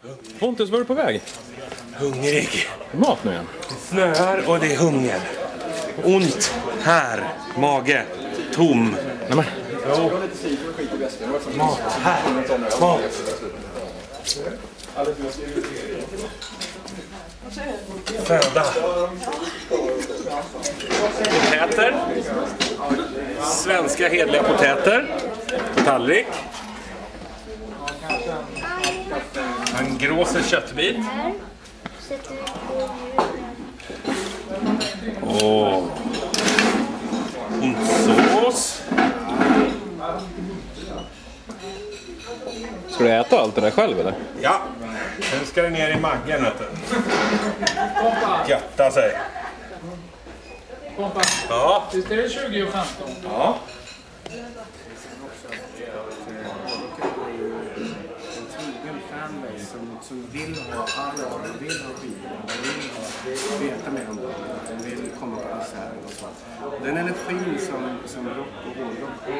Pontus, var är du på väg? Hungrig. Mat nu igen? Det snöar och det är hunger. Ont här. Mage. Tom. Nej, men. Jo. Mat här. Mat. Föda. Potäter. Svenska hedliga potäter. På tallrik. En gråse köttbit. Åh. Sås. Ska du äta allt det där själv eller? Ja. Sen ska det ner i maggen, vet du. Götta sig. Kompa. Ja. Visst är det 20 och 15? Ja. Som vill ha allvar, vill ha bilen, vill veta mer om det, vill komma på konserter och så. Den energin som rock och hårdrock